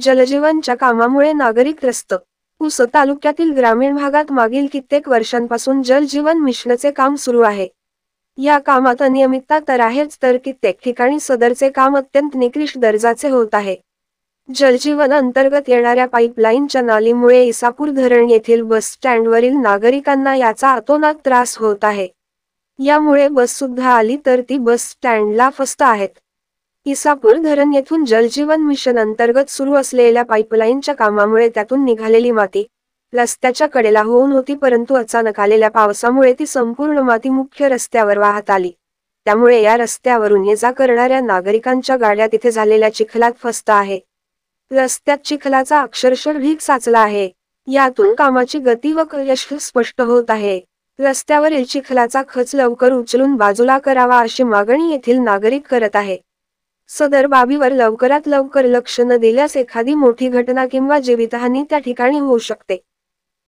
जलजीवनच्या कामामुळे नागरिक त्रस्त. पुसद तालुक्यातील ग्रामीण भागात मागील कित्येक वर्षांपासून जलजीवन मिशनचे काम सुरू आहे. या कामात अनियमितता तर आहेच, तर कित्येक ठिकाणी सदरचे काम अत्यंत निकृष्ट दर्जाचे होत आहे. जलजीवन अंतर्गत येणाऱ्या पाईपलाईनच्या नालीमुळे इसापूर धरण येथील बस स्टँडवरील नागरिकांना याचा अतोनात त्रास होत आहे. यामुळे बस सुद्धा आली तर ती बस स्टँडला फसत आहेत. इसापूर धरण येथून जलजीवन मिशन अंतर्गत सुरू असलेल्या पाईपलाईनच्या कामामुळे त्यातून निघालेली माती रस्त्याच्या कडेला होऊन होती, परंतु अचानक आलेल्या पावसामुळे ती संपूर्ण माती मुख्य रस्त्यावर वाहत आली. त्यामुळे या रस्त्यावरून ये जा करणाऱ्या नागरिकांच्या गाड्या तिथे झालेल्या चिखलात फसत आहे. रस्त्यात चिखलाचा अक्षरशः ढीग साचला आहे. यातून कामाची गती व यश स्पष्ट होत आहे. रस्त्यावरील चिखलाचा खच लवकर उचलून बाजूला करावा अशी मागणी येथील नागरिक करत आहे. सदर बाबीवर लवकरात लवकर लक्ष न दिल्यास एखादी मोठी घटना किंवा जीवितहानी त्या ठिकाणी होऊ शकते.